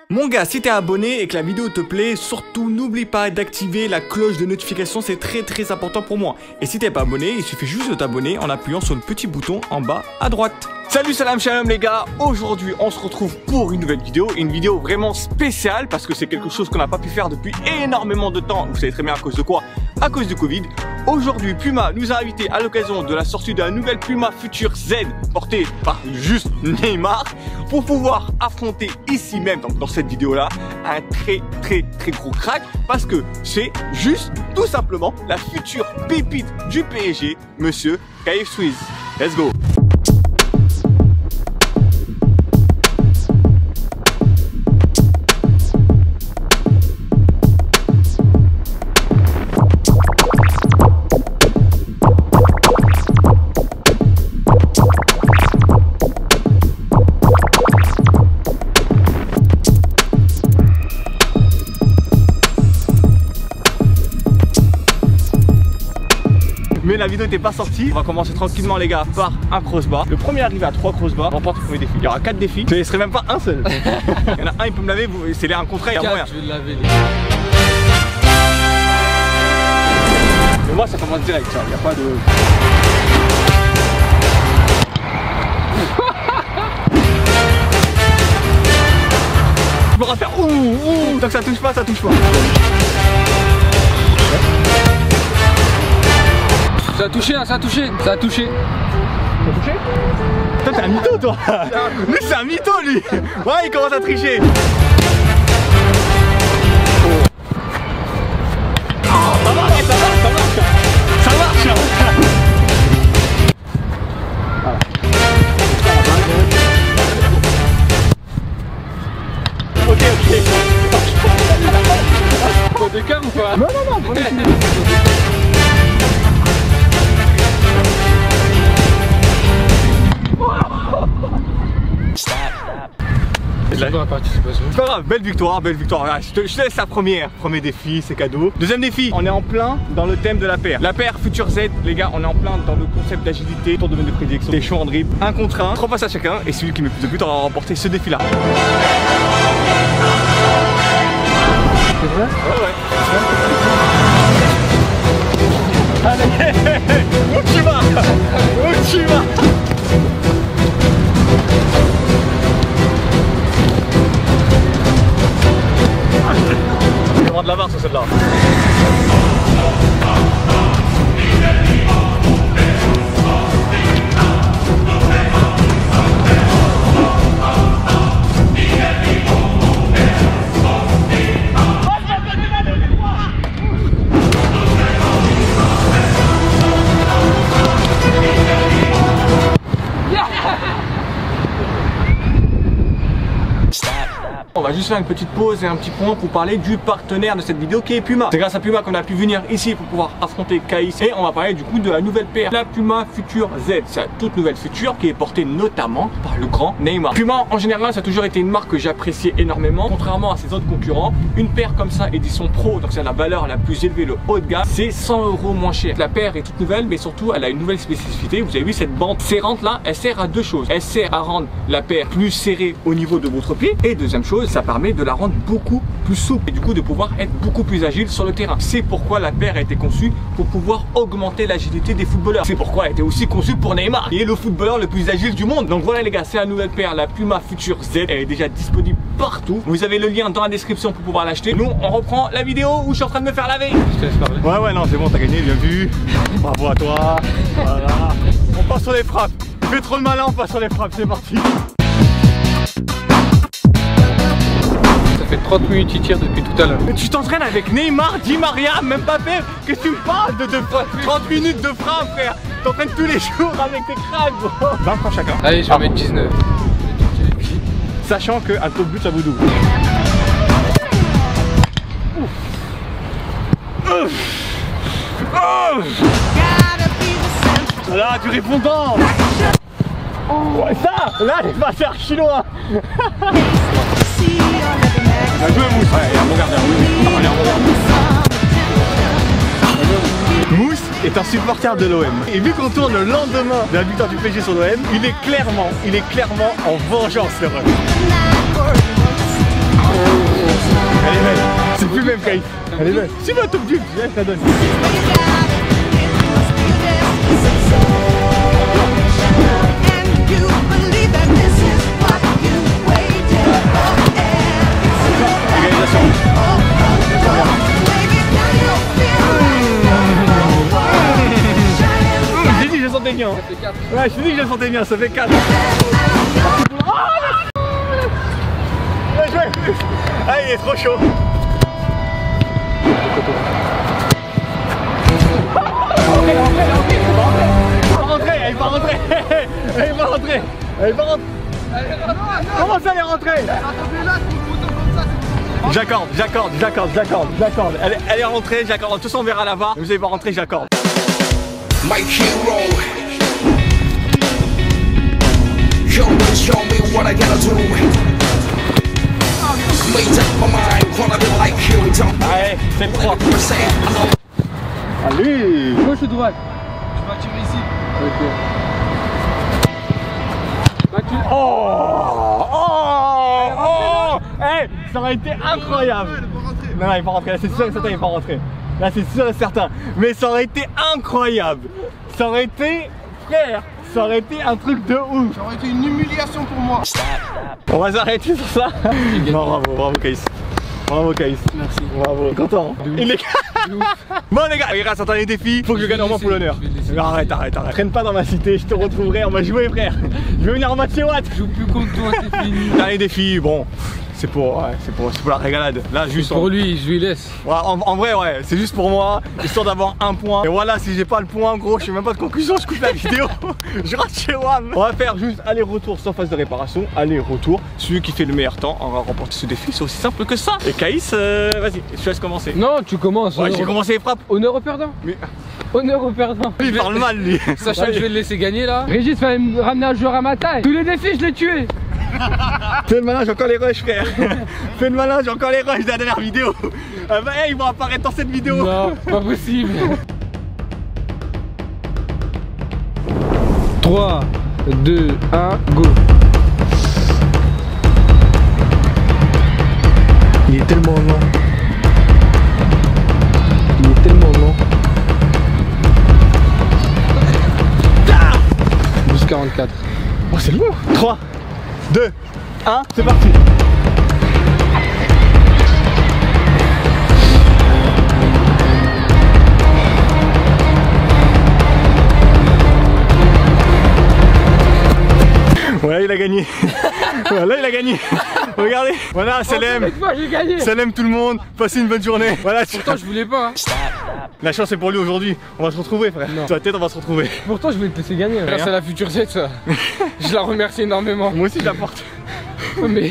Mon gars, si t'es abonné et que la vidéo te plaît, surtout n'oublie pas d'activer la cloche de notification, c'est très important pour moi. Et si t'es pas abonné, il suffit juste de t'abonner en appuyant sur le petit bouton en bas à droite. Salut, salam, shalom les gars. Aujourd'hui on se retrouve pour une nouvelle vidéo vraiment spéciale parce que c'est quelque chose qu'on n'a pas pu faire depuis énormément de temps. Vous savez très bien à cause de quoi? À cause du Covid. Aujourd'hui Puma nous a invités à l'occasion de la sortie de la nouvelle Puma Future Z portée par juste Neymar pour pouvoir affronter ici même, donc dans cette vidéo là, un très gros crack parce que c'est juste tout simplement la future pépite du PSG, monsieur Kayif Swiss. Let's go. Mais la vidéo n'était pas sortie. On va commencer tranquillement les gars par un crossbar. Le premier arrivé à 3 crossbars remporte le premier défi. Il y aura 4 défis. Ce ne serait même pas un seul. Il y en a un, il peut me laver, c'est les un contre un, il y a moyen. Je vais le laver. Mais moi ça commence direct, il n'y a pas de... Je pourrais faire ouh, tant que ça touche pas, ça touche pas. Ça a touché, hein, ça a touché, ça a touché. Ça a touché? Toi t'es un mytho toi. Lui c'est un mytho lui. Ouais, il commence à tricher. Ça marche. Ok. Faut des câbles ou pas? Non. C'est pas participation. C'est pas grave, belle victoire. Ah, je te laisse la première. Premier défi, c'est cadeau. Deuxième défi, on est en plein dans le thème de la paire. La paire Future Z, les gars, on est en plein dans le concept d'agilité, tour de domaine de prédilection, des choix en dribble, 1 contre 1, 3 passes à chacun, et celui qui met plus de buts aura remporté ce défi là. C'est vrai? Ouais. Allez, où tu vas? On va prendre de la barre sur celle-là. On va juste faire une petite pause et un petit point pour parler du partenaire de cette vidéo qui est Puma. C'est grâce à Puma qu'on a pu venir ici pour pouvoir affronter Kayif. Et on va parler du coup de la nouvelle paire, la Puma Future Z. C'est la toute nouvelle Future qui est portée notamment par le grand Neymar. Puma en général ça a toujours été une marque que j'appréciais énormément. Contrairement à ses autres concurrents, une paire comme ça édition pro, donc c'est la valeur la plus élevée, le haut de gamme, c'est 100 € moins cher. La paire est toute nouvelle mais surtout elle a une nouvelle spécificité. Vous avez vu cette bande serrante là, elle sert à deux choses. Elle sert à rendre la paire plus serrée au niveau de votre pied et deuxième chose, ça permet de la rendre beaucoup plus souple et du coup de pouvoir être beaucoup plus agile sur le terrain. C'est pourquoi la paire a été conçue pour pouvoir augmenter l'agilité des footballeurs. C'est pourquoi elle a été aussi conçue pour Neymar, qui est le footballeur le plus agile du monde. Donc voilà les gars, c'est la nouvelle paire, la Puma Future Z. Elle est déjà disponible partout. Vous avez le lien dans la description pour pouvoir l'acheter. Nous on reprend la vidéo où je suis en train de me faire laver. Je te laisse parler. Ouais non c'est bon, t'as gagné, bien vu. Bravo à toi. Voilà. On passe sur les frappes. Fais trop le malin, on passe sur les frappes, c'est parti. Ça fait 30 minutes qu'il tire depuis tout à l'heure. Mais tu t'entraînes avec Neymar, Di Maria, même pas Mbappé. Qu'est-ce que tu me parles de 30 minutes de frappe, frère? Tu t'entraînes tous les jours avec tes cracks, gros. 20 francs chacun. Allez, je vais mettre 19. Sachant qu'un taux de but ça vous double. Là, du répondant. Ouais, ça, là, les passes archi loin. Bien joué, Mousse. Ouais, il y a un bon gardien. Il y a un bon gardien. Mousse est un supporter de l'OM. Et vu qu'on tourne le lendemain de la victoire du PSG sur l'OM, il est clairement en vengeance, le run. Elle est belle. Si tu veux un top dupe, je te la donne. J'ai dit que je le sentais bien. Ça fait 4. Ouais, je te dis que je le sentais bien, ça fait 4. Bien joué. Ah, il est trop chaud. Elle va rentrer. Elle va rentrer. Elle va rentrer. Comment ça elle est rentrée? J'accorde. Elle est rentrée, j'accorde. Tout ça on verra là-bas. Vous allez pas rentrer, j'accorde. My hero. Yo, show me what I gotta do. Made up my mind, wanna be like you. Allez, c'est propre. Allez. Gauche ou droite? Tu vas tirer ici. Ok. Oh hey, ça aurait été incroyable. Non, il est pas rentré, là c'est sûr et certain il est pas rentré. Là c'est sûr et certain. Mais ça aurait été incroyable. Ça aurait été, frère, ça aurait été un truc de ouf. Ça aurait été une humiliation pour moi. On va s'arrêter sur ça. Non, bravo Caïs. Bravo Caïs. Merci. Bravo, content. Il est... Bon les gars, grâce à un défi, faut que je gagne au moins pour l'honneur. Arrête. Traîne pas dans ma cité, je te retrouverai, on va jouer frère. Je vais venir en match chez Watt. Je joue plus contre toi, c'est fini. Dernier défi, bon, c'est pour la régalade. Là juste pour lui, je lui laisse. Ouais, en vrai ouais, c'est juste pour moi, histoire d'avoir un point. Et voilà, si j'ai pas le point, gros, je fais même pas de conclusion, je coupe la vidéo. Je rate chez WAM. On va faire juste aller-retour sans phase de réparation, aller-retour. Celui qui fait le meilleur temps, on va remporter ce défi, c'est aussi simple que ça. Et Caïs, vas-y, je te laisse commencer. Non, tu commences. Ouais, j'ai commencé les frappes. Honneur au perdant. Mais... Honneur au perdant. Il parle mal lui. Sachant que je vais le laisser gagner là. Régis va me ramener un joueur à ma taille. Tous les défis, je l'ai tué. Fais le malin, j'ai encore les rushs frère. Fais le malin, j'ai encore les rushs de la dernière vidéo. Bah hey, ils vont apparaître dans cette vidéo. Non, pas possible. 3, 2, 1, go. Il est tellement long. 44. Oh c'est long. 3, 2, 1, c'est parti. Voilà, il a gagné. Voilà, il a gagné. Regardez. Voilà, Salem. Salem tout le monde. Passez une bonne journée. Voilà. Pourtant, je voulais pas. Hein. La chance est pour lui aujourd'hui. On va se retrouver, frère. Sur la tête, on va se retrouver. Pourtant, je voulais te laisser gagner. Grâce à la future Z, ça. Je la remercie énormément. Moi aussi, je la porte. Mais.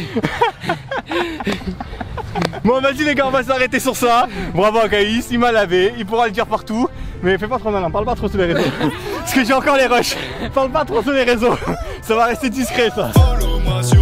Bon, vas-y, les gars, on va s'arrêter sur ça. Bravo à Caïs, il m'a lavé. Il pourra le dire partout. Mais fais pas trop malin, parle pas trop sur les réseaux. Parce que j'ai encore les rushs. Parle pas trop sur les réseaux. Ça va rester discret, ça.